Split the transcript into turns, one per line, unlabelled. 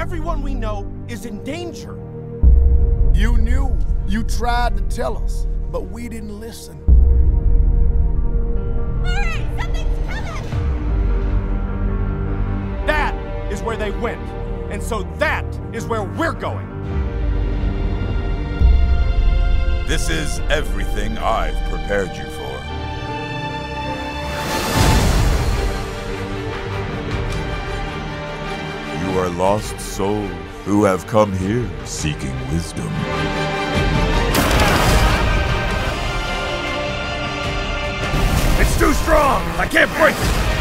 everyone we know is in danger.
You knew. You tried to tell us, but we didn't listen.
Hurry! Something's coming!
That is where they went. And so that is where we're going.
This is everything I've prepared you for. You are lost souls who have come here seeking wisdom.
It's too strong! I can't break it!